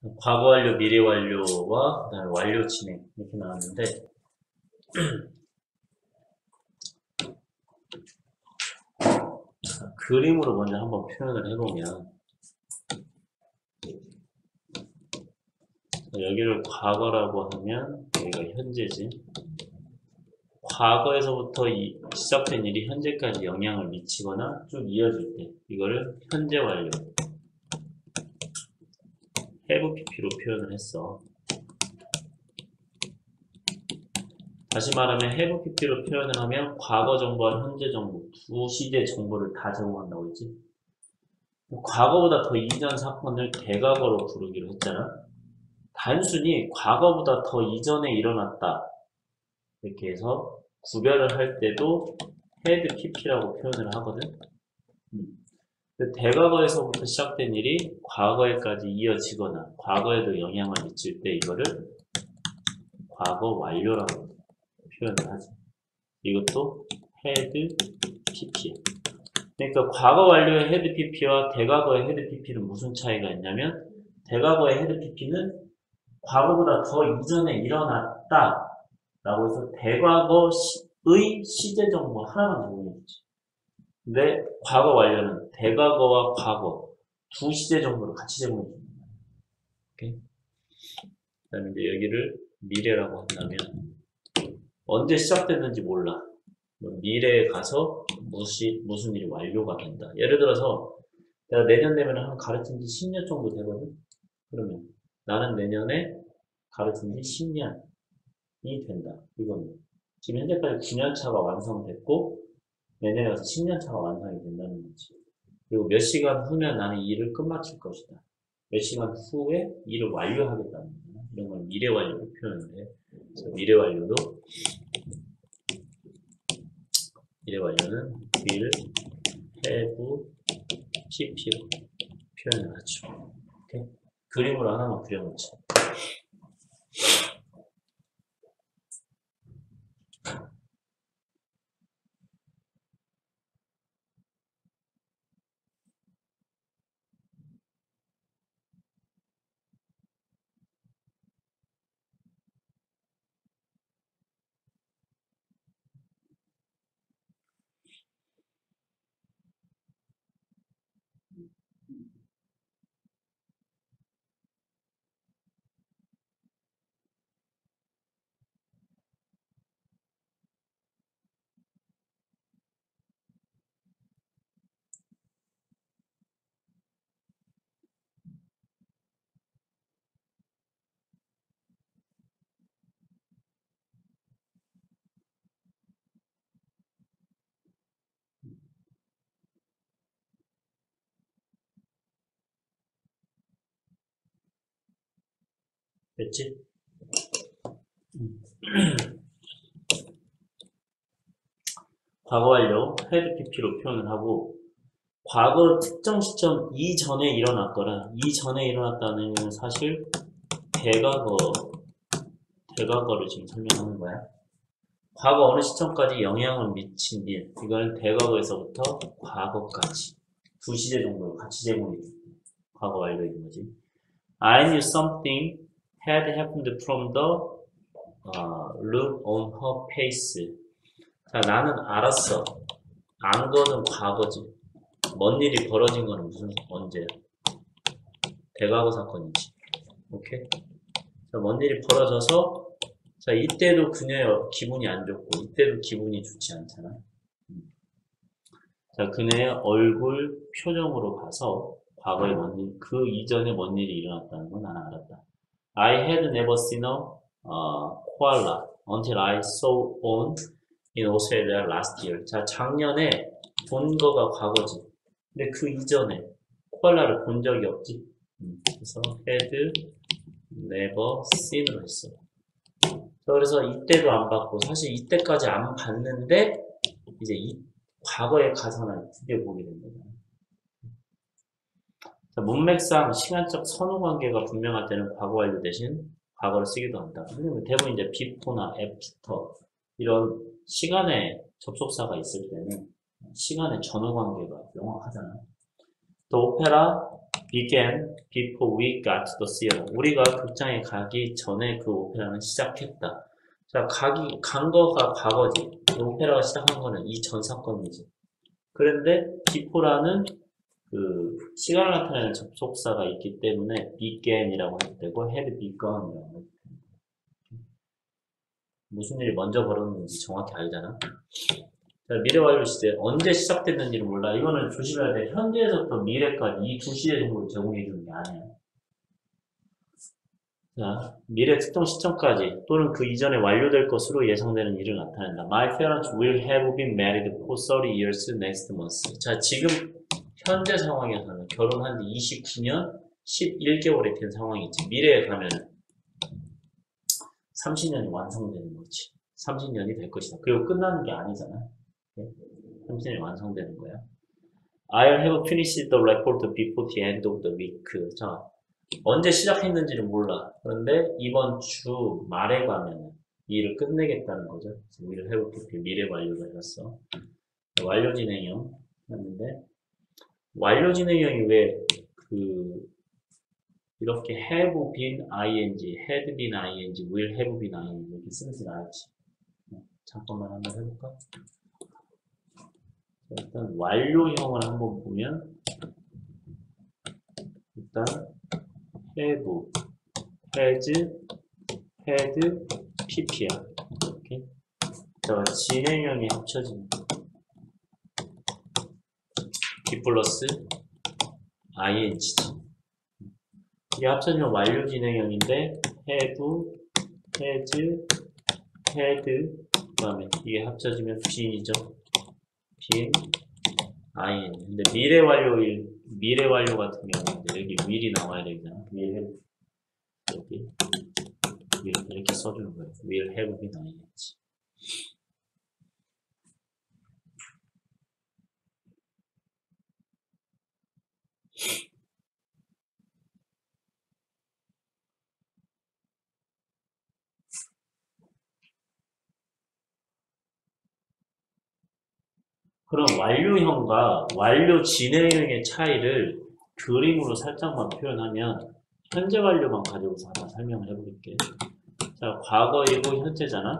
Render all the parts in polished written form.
과거 완료, 미래 완료와 그다음에 완료 진행 이렇게 나왔는데 그림으로 먼저 한번 표현을 해보면 여기를 과거라고 하면 여기가 현재지. 과거에서부터 시작된 일이 현재까지 영향을 미치거나 쭉 이어질 때 이거를 현재 완료 have pp로 표현을 했어. 다시 말하면 have pp로 표현을 하면 과거 정보와 현재 정보 두 시대 정보를 다 제공한다고 했지. 과거보다 더 이전 사건을 대과거로 부르기로 했잖아. 단순히 과거보다 더 이전에 일어났다 이렇게 해서 구별을 할 때도 had pp라고 표현을 하거든. 대과거에서부터 시작된 일이 과거에까지 이어지거나 과거에도 영향을 미칠 때 이거를 과거 완료라고 표현을 하지. 이것도 had pp. 그러니까 과거 완료의 had pp와 대과거의 had pp는 무슨 차이가 있냐면 대과거의 had pp는 과거보다 더 이전에 일어났다 라고 해서 대과거의 시제 정보 하나만 제공해주지. 근데 과거 완료는 대과거와 과거 두 시제 정보를 같이 제공해줍니다. 오케이? 그 다음에 이제 여기를 미래라고 한다면 언제 시작됐는지 몰라. 미래에 가서 무슨 일이 완료가 된다. 예를 들어서 내가 내년 되면 한 가르친 지 10년 정도 되거든. 그러면 나는 내년에 가르친 지 10년이 된다. 이건 지금 현재까지 9년 차가 완성됐고 내년에 가서 10년 차가 완성이 된다는 거지. 그리고 몇 시간 후면 나는 이 일을 끝마칠 것이다. 몇 시간 후에 일을 완료하겠다는 거야. 이런 걸 미래 완료로 표현을 해. 그래서 미래 완료는 will, have, pp로 표현을 하죠. 오케이? 그림으로 하나만 그려놓자. 됐지? 과거 완료, had pp로 표현을 하고 과거 특정 시점 이전에 일어났거나 이전에 일어났다는 얘기는 사실 대과거를 지금 설명하는 거야. 과거 어느 시점까지 영향을 미친 일, 이거는 대과거에서부터 과거까지 두 시대 정도를 같이 제공해 줍니다. 과거 완료인 거지. I knew something had happened from the look on her face. 자, 나는 알았어. 안 거는 과거지. 먼 일이 벌어진 거는 언제야? 대과거 사건이지. 오케이? 자, 먼 일이 벌어져서 자, 이때도 그녀의 기분이 안 좋고 이때도 기분이 좋지 않잖아. 자, 그녀의 얼굴 표정으로 봐서 과거에 그 이전에 뭔 일이 일어났다는 건 나는 알았다. I had never seen a koala until I saw one in Australia last year. 자, 작년에 본 거가 과거지. 근데 그 이전에 코알라를 본 적이 없지. 그래서 had never seen으로 했어. 그래서 이때도 안 봤고 사실 이때까지 안 봤는데 이제 과거에 가서는 드디어 보게 된 거잖아. 문맥상 시간적 선후 관계가 분명할 때는 과거 완료 대신 과거를 쓰기도 한다. 왜냐면 대부분 이제 before나 after 이런 시간의 접속사가 있을 때는 시간의 전후 관계가 명확하잖아. The opera began before we got to the theater. 우리가 극장에 가기 전에 그 오페라는 시작했다. 자, 간 거가 과거지. 오페라가 시작한 거는 이 전 사건이지. 그런데 before라는 그 시간을 나타내는 접속사가 있기 때문에 began이라고 해도 되고 had begun이라고 해도 되고. 무슨 일이 먼저 벌어졌는지 정확히 알잖아. 자, 미래 완료 시제 언제 시작됐는지를 몰라. 이거는 조심해야 돼. 현재에서부터 미래까지 이 두 시제 정도를 제공해 주는 게 아니야. 자, 미래 특정 시점까지 또는 그 이전에 완료될 것으로 예상되는 일을 나타낸다. My parents will have been married for 30 years next month. 자, 지금 현재 상황에서는 결혼한 지 29년 11개월이 된 상황이지. 미래에 가면 30년이 완성되는 거지. 30년이 될 것이다. 그리고 끝나는 게 아니잖아. 30년이 완성되는 거야. I'll have finished the report before the end of the week. 자, 언제 시작했는지는 몰라. 그런데 이번 주 말에 가면 이 일을 끝내겠다는 거죠. We'll have to 미래 완료를 해봤어. 완료 진행형 했는데 완료 진행형이 왜 이렇게 have been ing, had been ing, will have been ing 이렇게 쓰는지 알지? 잠깐만 한번 해볼까? 일단 완료형을 한번 보면 일단 have, has, had, pp야. 이렇게. 자, 진행형이 합쳐지는 p 플러스 ing지. 이게 합쳐지면 완료 진행형인데 have, has, had 그 다음에 이게 합쳐지면 bean이죠. bean, ing. 근데 미래 완료 같은 경우는 여기 will이 나와야 되잖아. will 여기 will 이렇게 써주는 거예요. will have been ing. 그럼 완료형과 완료 진행형의 차이를 그림으로 살짝만 표현하면 현재 완료만 가지고서 하나 설명을 해볼게. 자, 과거이고 현재잖아.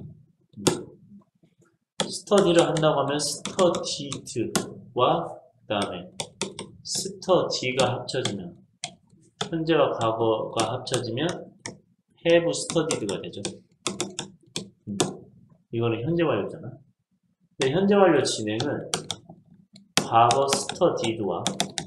스터디를 한다고 하면 스터디드와 그 다음에 스터디가 합쳐지면 현재와 과거가 합쳐지면 have studied가 되죠. 이거는 현재 완료잖아. 근데 현재 완료 진행은 과거 studied와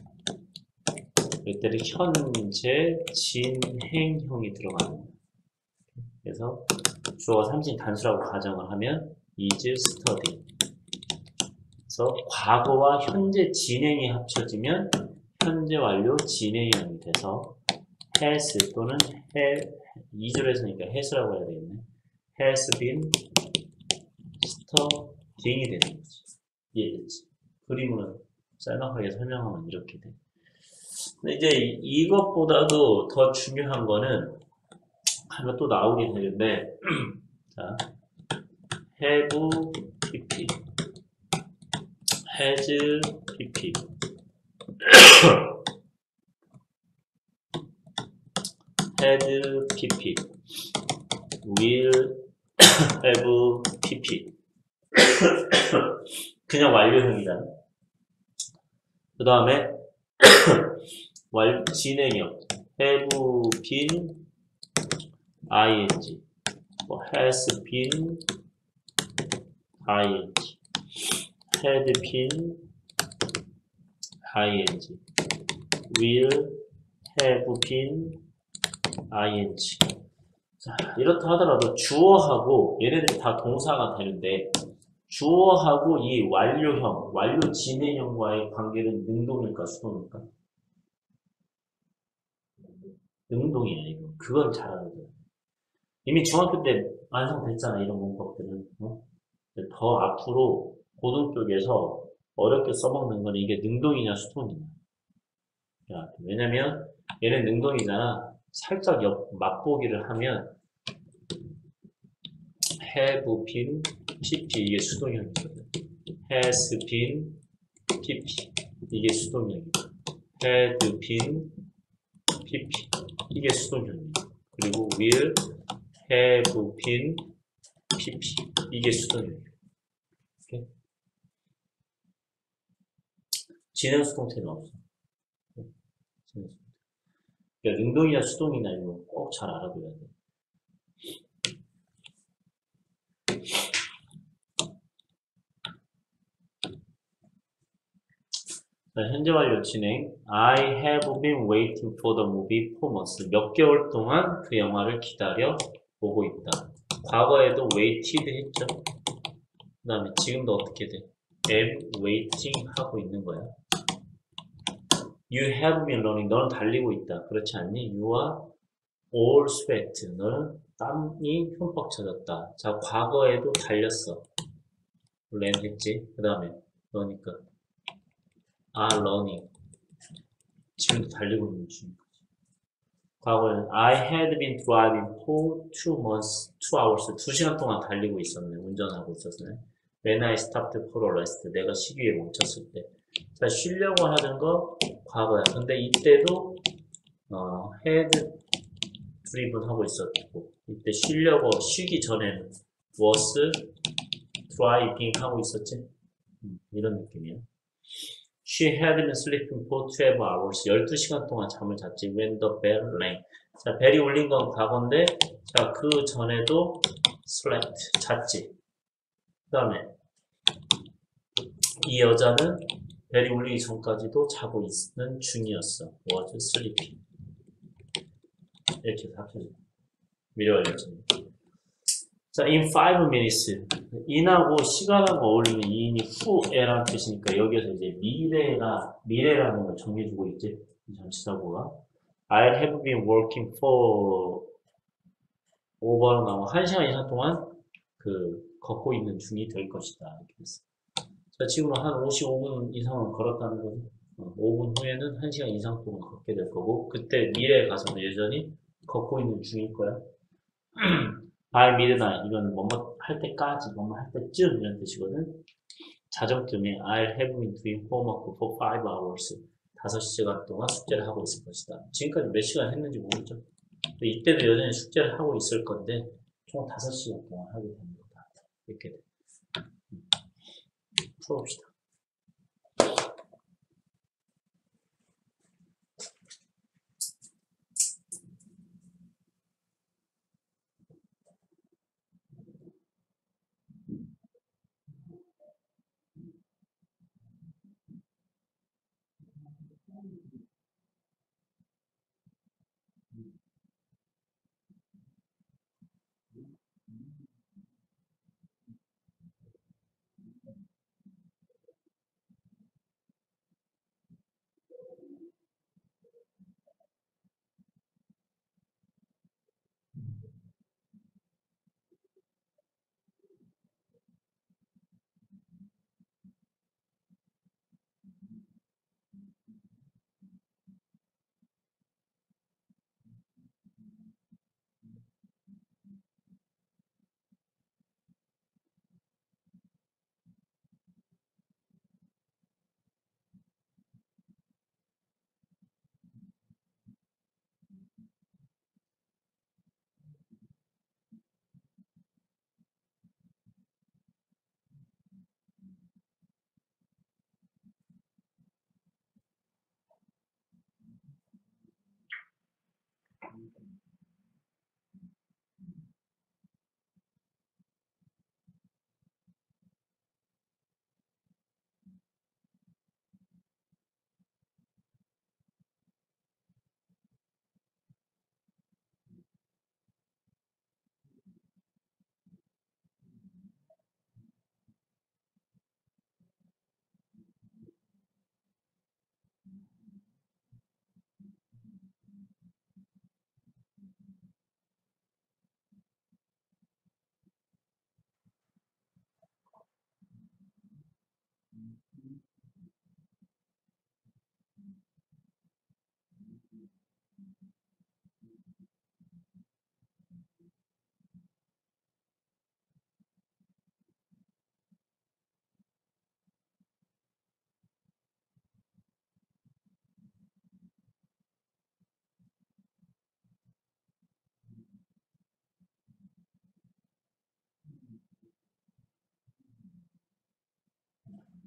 이때는 현재 진행형이 들어가는 거예요. 그래서 주어가 3인 단수라고 가정을 하면 is studied. 그래서 과거와 현재 진행이 합쳐지면 현재 완료 진행형이 돼서 has 또는 2줄에서니까 has라고 해야 되겠네. has been studying이 되는 거지. 이해됐지? 그림으로 짤막하게 설명하면 이렇게 돼. 근데 이제 이것보다도 더 중요한 거는 하면 또 나오게 되는데 자, have pp has pp had pp will have pp 그냥 완료형이잖아. 그 다음에 진행형 have been ing 뭐 has been ing had been ing will have been ing. 자, 이렇다 하더라도 주어하고 얘네들이 다 동사가 되는데 주어하고 이 완료형, 완료 진행형과의 관계는 능동일까 수동일까? 능동이야 이거. 그걸 잘 알아야 돼. 이미 중학교 때 완성됐잖아 이런 문법들은. 더 앞으로 고등 쪽에서 어렵게 써먹는 거는 이게 능동이냐 수동이냐. 야, 왜냐면 얘는 능동이잖아. 살짝 맛보기를 하면 have been pp 이게 수동형이거든. has been pp 이게 수동형이거든. had been pp. 이게 수동형이에요. 그리고 will have been pp. 이게 수동형이에요. 오케이? 진행 수동태는 없어. 진행 수동태. 그러니까 능동이나 수동이나 이거 꼭 잘 알아둬야 돼. 자, 현재 완료 진행. I have been waiting for the movie for months. 몇 개월 동안 그 영화를 기다려 보고 있다. 과거에도 waited 했죠. 그 다음에 지금도 어떻게 돼? am waiting 하고 있는 거야. You have been running. 너는 달리고 있다. 그렇지 않니? You are all sweat. 너는 땀이 흠뻑 젖었다. 자, 과거에도 달렸어. ran 했지. 그 다음에 그러니까 are running. 지금도 달리고 있는 중이지. 과거에는 I had been driving for 2 hours. 2시간 동안 달리고 있었네. 운전하고 있었네. When I stopped for a rest. 내가 쉬기에 멈췄을 때. 자, 쉬려고 하는 거 과거야. 근데 이때도 had driven 하고 있었고, 이때 쉬려고 쉬기 전에는 was driving 하고 있었지. 이런 느낌이야. She had been sleeping for 12 hours. 12시간 동안 잠을 잤지. When the bell rang. 자, 벨이 울린 건 과거인데, 자, 그 전에도 slept, 잤지. 그 다음에, 이 여자는 벨이 울리기 전까지도 자고 있는 중이었어. was sleeping. 이렇게 합쳐져. 미래완료지. 자, in 5 minutes. in하고 시간하고 어울리는 이인이 후에라는 뜻이니까 여기에서 이제 미래라는 걸 정해주고 있지. 전치사고가. I have been working for over는 나오고 1시간 이상 동안 걷고 있는 중이 될 것이다. 이렇게 됐어. 자, 지금은 한 55분 이상은 걸었다는 거지. 5분 후에는 1시간 이상 동안 걷게 될 거고, 그때 미래에 가서는 여전히 걷고 있는 중일 거야. by midnight, 이건 뭐뭐 할 때까지, 뭐뭐 할 때쯤 이런 뜻이거든. 자정쯤에 I'll have been doing homework for 5 hours. 5시간 동안 숙제를 하고 있을 것이다. 지금까지 몇 시간 했는지 모르죠. 이때도 여전히 숙제를 하고 있을 건데 총 5시간 동안 하게 되는 거다. 이렇게 돼. 풀어봅시다.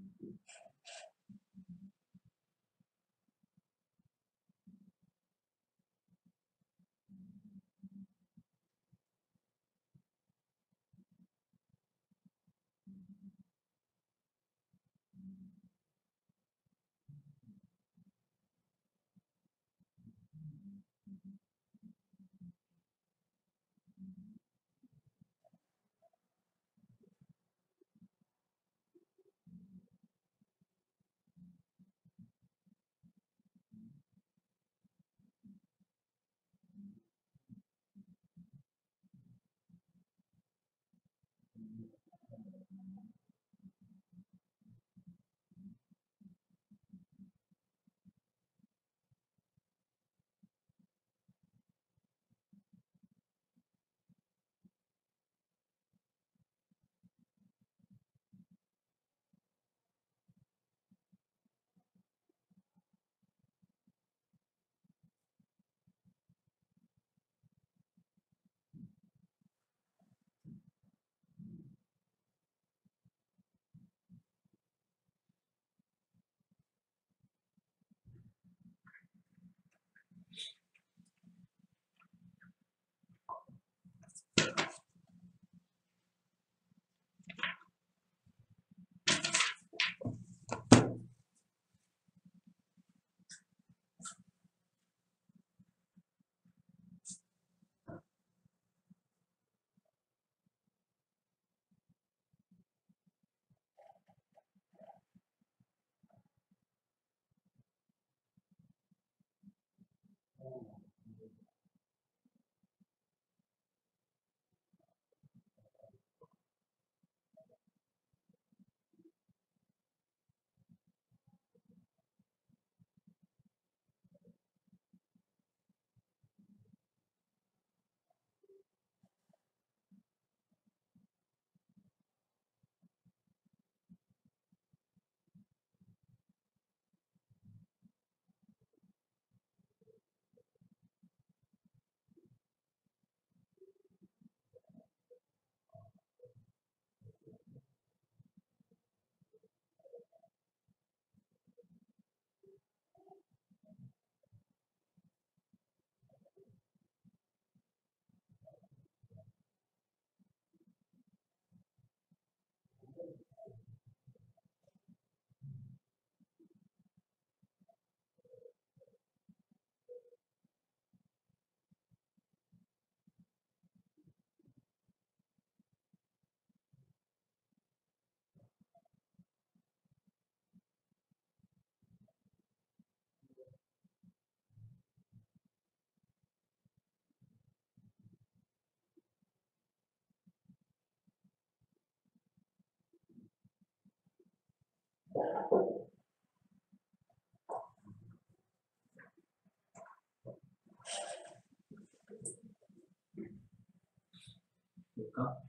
볼까?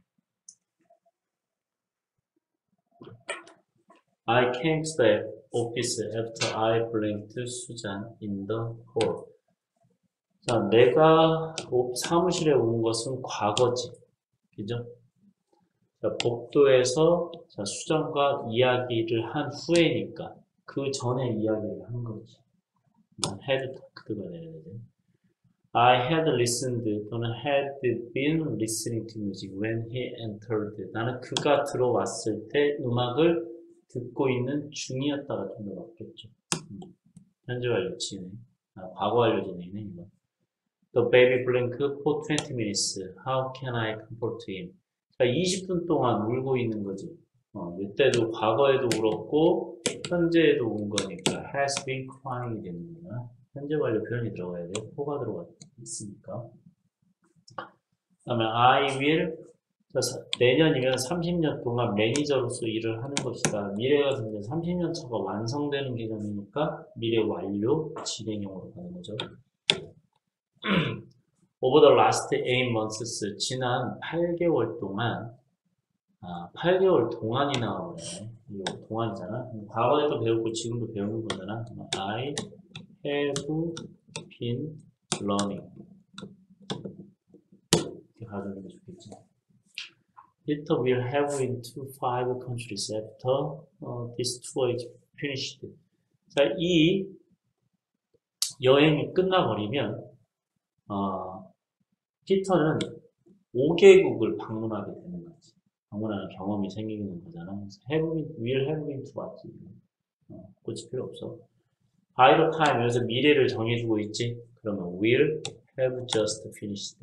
I came to the office after I blinked Susan in the hall. 자, 내가 사무실에 온 것은 과거지. 그죠? 자, 복도에서 자, 수정과 이야기를 한 후에니까 그 전에 이야기를 한 거지. had talked가 돼야 되지. I had listened 또는 had been listening to music when he entered. 나는 그가 들어왔을 때 음악을 듣고 있는 중이었다가 좀 더 맞겠죠. 현재 완료 지네. 과거 완료 지네네 이거. The baby blinked for 20 minutes. How can I comfort him? 자, 20분 동안 울고 있는 거지. 이때도 과거에도 울었고 현재에도 운 거니까 has been crying이 되는 거야. 현재 완료 표현이 들어가야 돼. for가 들어가 있으니까. 그다음에 I will 내년이면 30년 동안 매니저로서 일을 하는 것이다. 미래가 이제 30년 차가 완성되는 개념이니까 미래 완료 진행형으로 가는 거죠. Over the last 8 months, 지난 8개월 동안, 8개월 동안이 나오네. 이거 동안이잖아. 과거에도 배우고 지금도 배우는 거잖아. I have been learning. 이렇게 가져오는 게 좋겠지. Peter will have been to 5 countries after this tour is finished. 자, 이 여행이 끝나버리면 피터는 5개국을 방문하게 되는 거지. 방문하는 경험이 생기는 거잖아. 그래서 will have been to 왔지. 꽂힐 필요 없어. by the time, 여기서 미래를 정해주고 있지. 그러면 will have just finished.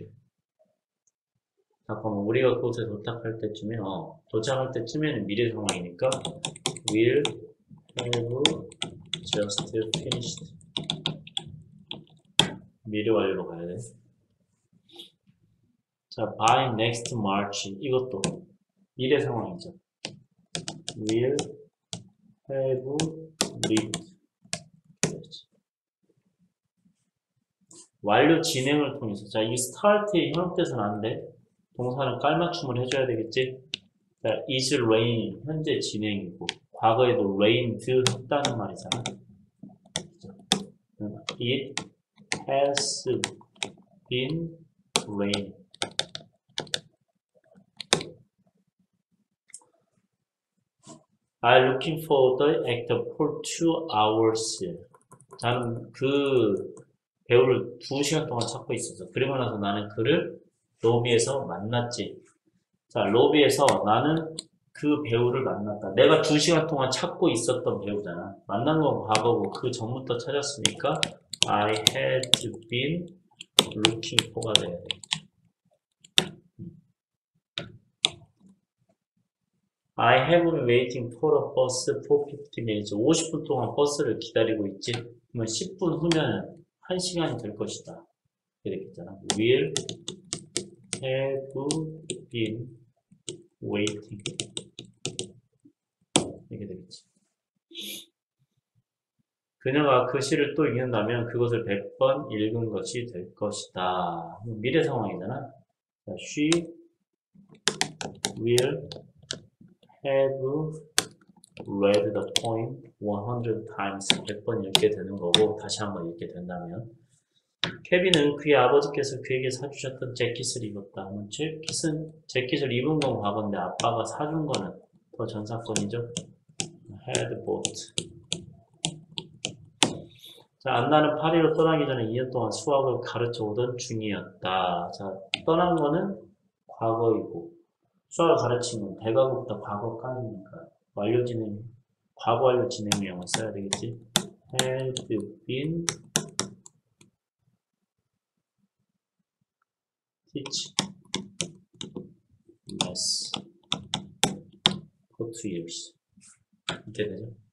잠깐만, 우리가 그곳에 도착할 때쯤에, 도착할 때쯤에는 미래 상황이니까 will have just finished. 미래 완료로 가야 돼. 자, by next March. 이것도 미래 상황이죠. will have lived. 완료 진행을 통해서. 자, 이 start에 현혹돼서는 안 돼. 동사는 깔맞춤을 해줘야 되겠지. 자, is raining. 현재 진행이고, 과거에도 rained 했다는 말이잖아. It has been raining. I'm looking for the actor for 2 hours. 저는 그 배우를 2시간 동안 찾고 있었어. 그리고 나서 나는 그를 로비에서 만났지. 자, 로비에서 나는 그 배우를 만났다. 내가 2시간 동안 찾고 있었던 배우잖아. 만난 건 과거고 그 전부터 찾았으니까 I had been looking for가 돼야 돼. I have been waiting for a bus for 50 minutes. 50분 동안 버스를 기다리고 있지. 그러면 10분 후면 1시간이 될 것이다. 이렇게 됐잖아. Will have been waiting. 이렇게 되겠지. 그녀가 그 시를 또 읽는다면 그것을 100번 읽은 것이 될 것이다. 미래 상황이잖아. She will have read the poem 100 times. 100번 읽게 되는 거고, 다시 한번 읽게 된다면. 케빈은 그의 아버지께서 그에게 사주셨던 재킷을 입었다. 재킷을 입은 건 과거인데 아빠가 사준 거는 더 전사건이죠. had bought. 자, 안나는 파리로 떠나기 전에 2년 동안 수학을 가르쳐 오던 중이었다. 자, 떠난 거는 과거이고, 수학을 가르친 건 대과거부터 과거까지니까 완료 진행, 과거 완료 진행형을 써야 되겠지. had been teach less for 2 years. 이렇게 되죠.